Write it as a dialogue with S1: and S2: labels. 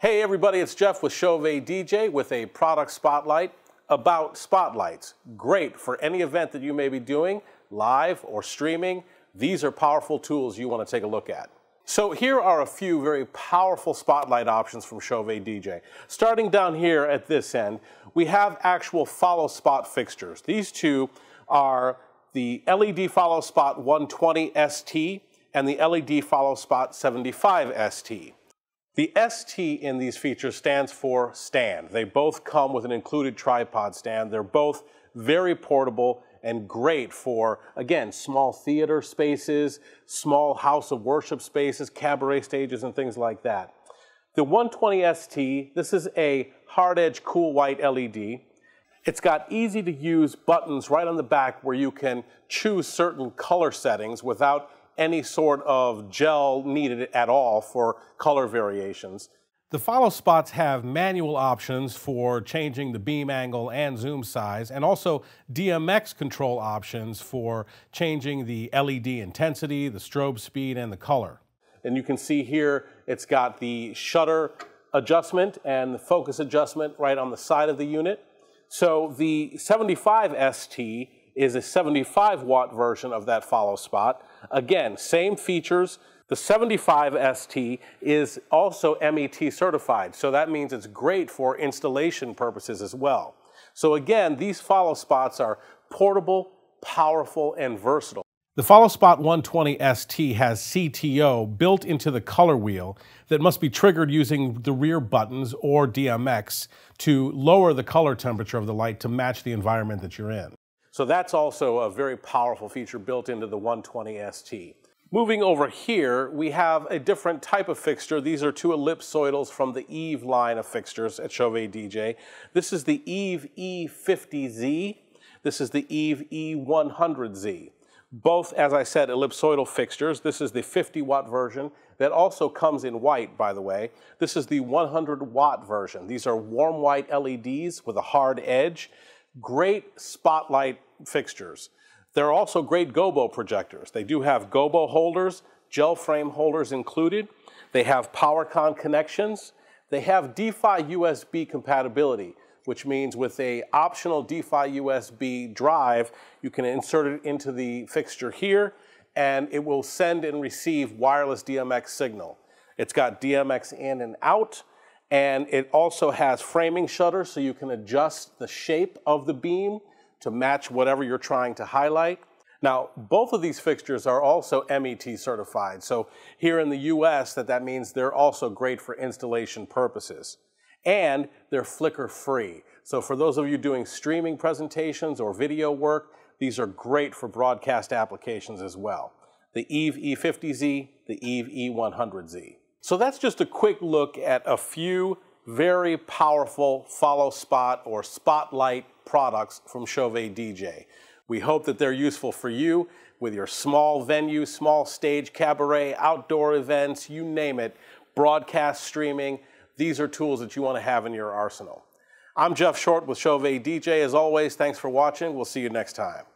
S1: Hey everybody, it's Jeff with CHAUVET DJ with a product spotlight about spotlights. Great for any event that you may be doing, live or streaming. These are powerful tools you want to take a look at. So here are a few very powerful spotlight options from CHAUVET DJ. Starting down here at this end, we have actual follow spot fixtures. These two are the LED follow spot 120 ST and the LED follow spot 75 ST. The ST in these features stands for stand. They both come with an included tripod stand. They're both very portable and great for, again, small theater spaces, small house of worship spaces, cabaret stages, and things like that. The 120 ST, this is a hard edge cool white LED. It's got easy to use buttons right on the back where you can choose certain color settings without any sort of gel needed at all for color variations. The follow spots have manual options for changing the beam angle and zoom size, and also DMX control options for changing the LED intensity, the strobe speed, and the color. And you can see here it's got the shutter adjustment and the focus adjustment right on the side of the unit. So the 75 ST is a 75 watt version of that follow spot. Again, same features. The 75 ST is also MET certified, so that means it's great for installation purposes as well. So again, these follow spots are portable, powerful, and versatile. The follow spot 120 ST has CTO built into the color wheel that must be triggered using the rear buttons or DMX to lower the color temperature of the light to match the environment that you're in. So that's also a very powerful feature built into the 120 ST. Moving over here, we have a different type of fixture. These are two ellipsoidals from the Eve line of fixtures at CHAUVET DJ. This is the Eve E50Z. This is the Eve E100Z. Both, as I said, ellipsoidal fixtures. This is the 50 watt version that also comes in white, by the way. This is the 100 watt version. These are warm white LEDs with a hard edge. Great spotlight fixtures. They're also great gobo projectors. They do have gobo holders, gel frame holders included. They have PowerCon connections. They have DeFi USB compatibility, which means with an optional DeFi USB drive, you can insert it into the fixture here, and it will send and receive wireless DMX signal. It's got DMX in and out. And it also has framing shutters, so you can adjust the shape of the beam to match whatever you're trying to highlight. Now, both of these fixtures are also MET certified. So here in the US, that means they're also great for installation purposes. And they're flicker free. So for those of you doing streaming presentations or video work, these are great for broadcast applications as well. The Eve E50Z, the Eve E100Z. So that's just a quick look at a few very powerful follow spot or spotlight products from CHAUVET DJ. We hope that they're useful for you with your small venue, small stage, cabaret, outdoor events, you name it, broadcast streaming. These are tools that you want to have in your arsenal. I'm Jeff Short with CHAUVET DJ. As always, thanks for watching. We'll see you next time.